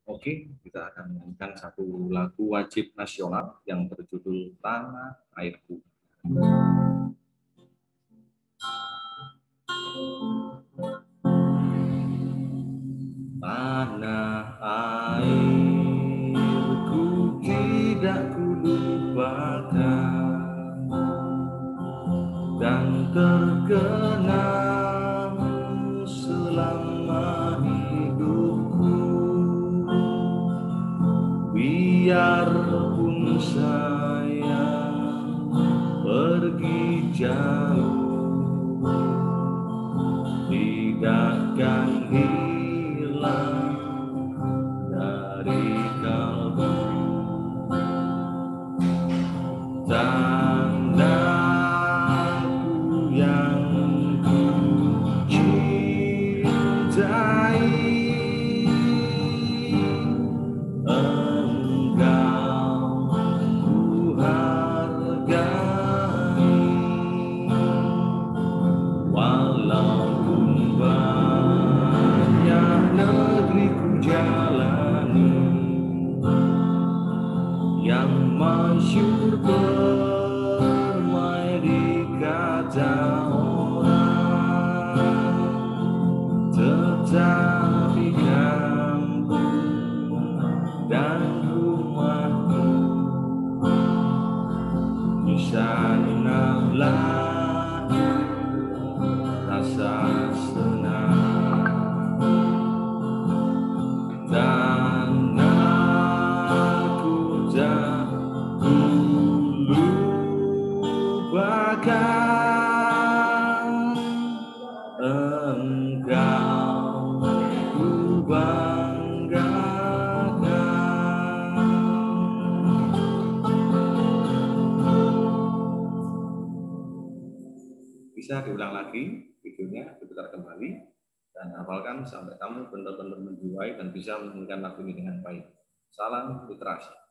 Oke, kita akan menyanyikan satu lagu wajib nasional yang berjudul Tanah Airku. Tanah airku tidak kulupakan dan terkenang selama hidupku. Biarpun saya pergi jauh, tidak akan hilang dari kalbu. Tanahku yang ku cintai, engkau ku hargai, walaupun banyak negeri ku jalani yang masyhur permai di kata orang, tetapi kampung dan rumahku di sanalah rasa senang. Tanahku tak kulupakan, engkau ku banggakan. Bisa diulang lagi videonya, diputar kembali, dan hafalkan sampai kamu benar-benar menjiwai dan bisa menyanyikan lagu ini dengan baik. Salam literasi.